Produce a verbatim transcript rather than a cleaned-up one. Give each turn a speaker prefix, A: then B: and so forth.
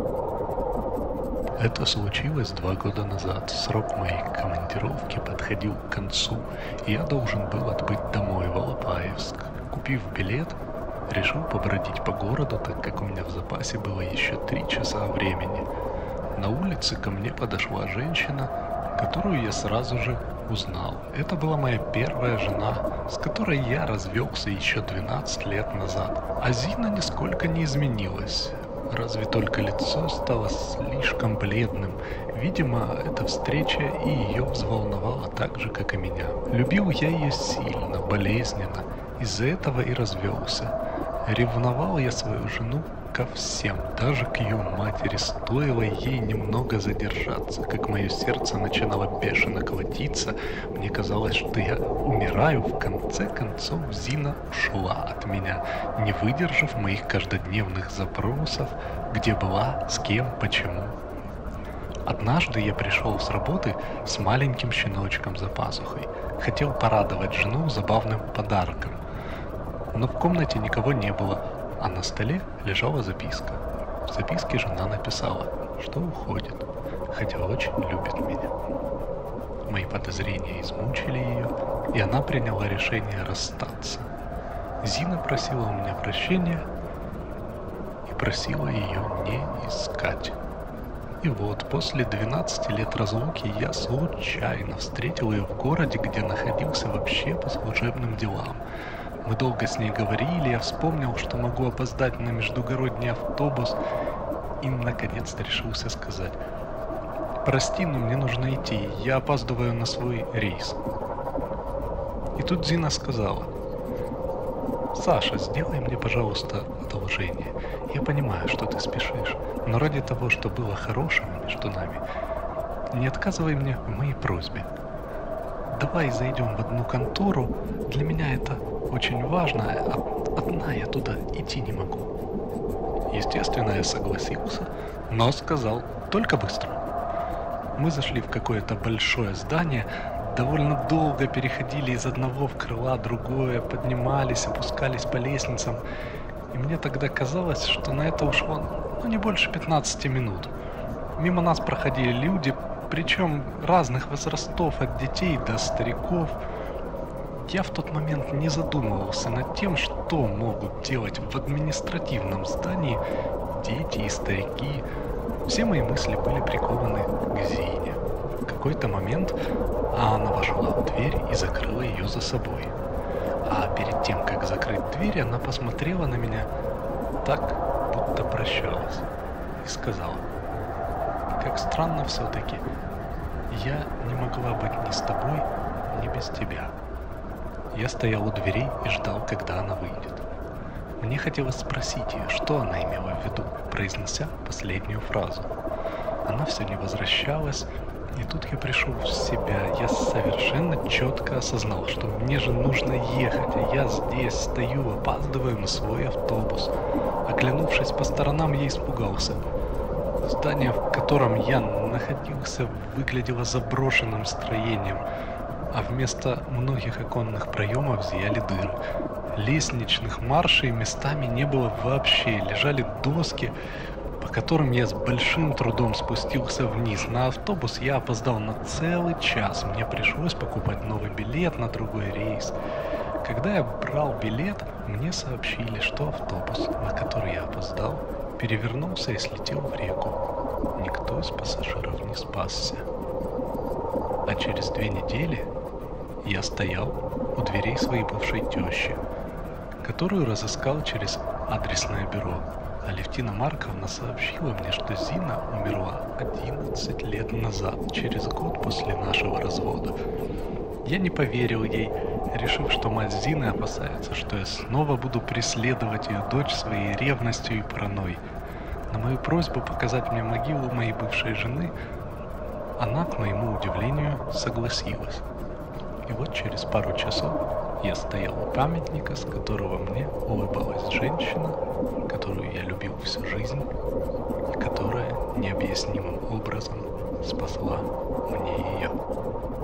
A: Это случилось два года назад. Срок моей командировки подходил к концу, и я должен был отбыть домой в Алапаевск. Купив билет, решил побродить по городу, так как у меня в запасе было еще три часа времени. На улице ко мне подошла женщина, которую я сразу же узнал. Это была моя первая жена, с которой я развелся еще двенадцать лет назад. А Зина нисколько не изменилась. Разве только лицо стало слишком бледным. Видимо, эта встреча и ее взволновала так же, как и меня. Любил я ее сильно, болезненно. Из-за этого и развелся. Ревновал я свою жену ко всем, даже к ее матери. Стоило ей немного задержаться, как мое сердце начинало бешено колотиться. Мне казалось, что я умираю. В конце концов Зина ушла от меня, не выдержав моих каждодневных запросов, где была, с кем, почему. Однажды я пришел с работы с маленьким щеночком за пазухой. Хотел порадовать жену забавным подарком. Но в комнате никого не было, а на столе лежала записка. В записке жена написала, что уходит, хотя очень любит меня. Мои подозрения измучили ее, и она приняла решение расстаться. Зина просила у меня прощения и просила ее не искать. И вот, после двенадцати лет разлуки я случайно встретил ее в городе, где находился вообще по служебным делам. Мы долго с ней говорили, я вспомнил, что могу опоздать на междугородний автобус, и наконец-то решился сказать: «Прости, но мне нужно идти, я опаздываю на свой рейс». И тут Зина сказала: «Саша, сделай мне, пожалуйста, одолжение. Я понимаю, что ты спешишь, но ради того, что было хорошим между нами, не отказывай мне в моей просьбе. Давай зайдем в одну контору, для меня это очень важно, а одна я туда идти не могу». Естественно, я согласился, но сказал: «Только быстро». Мы зашли в какое-то большое здание, довольно долго переходили из одного в крыла другое, поднимались, опускались по лестницам, и мне тогда казалось, что на это ушло ну, не больше пятнадцати минут. Мимо нас проходили люди, причем разных возрастов, от детей до стариков. Я в тот момент не задумывался над тем, что могут делать в административном здании дети и старики. Все мои мысли были прикованы к Зине. В какой-то момент она вошла в дверь и закрыла ее за собой. А перед тем, как закрыть дверь, она посмотрела на меня так, будто прощалась, и сказала: «Как странно все-таки, я не могла быть ни с тобой, ни без тебя». Я стоял у дверей и ждал, когда она выйдет. Мне хотелось спросить ее, что она имела в виду, произнося последнюю фразу. Она все не возвращалась, и тут я пришел в себя. Я совершенно четко осознал, что мне же нужно ехать, а я здесь стою, опаздываю на свой автобус. Оглянувшись по сторонам, я испугался. Здание, в котором я находился, выглядело заброшенным строением, а вместо многих оконных проемов зияли дыры. Лестничных маршей местами не было вообще, лежали доски, по которым я с большим трудом спустился вниз. На автобус я опоздал на целый час, мне пришлось покупать новый билет на другой рейс. Когда я брал билет, мне сообщили, что автобус, на который я опоздал, перевернулся и слетел в реку. Никто из пассажиров не спасся. А через две недели я стоял у дверей своей бывшей тещи, которую разыскал через адресное бюро. Алевтина Марковна сообщила мне, что Зина умерла одиннадцать лет назад, через год после нашего развода. Я не поверил ей, решив, что мать Зины опасается, что я снова буду преследовать ее дочь своей ревностью и паранойей. На мою просьбу показать мне могилу моей бывшей жены она, к моему удивлению, согласилась. И вот через пару часов я стоял у памятника, с которого мне улыбалась женщина, которую я любил всю жизнь и которая необъяснимым образом спасла мне ее.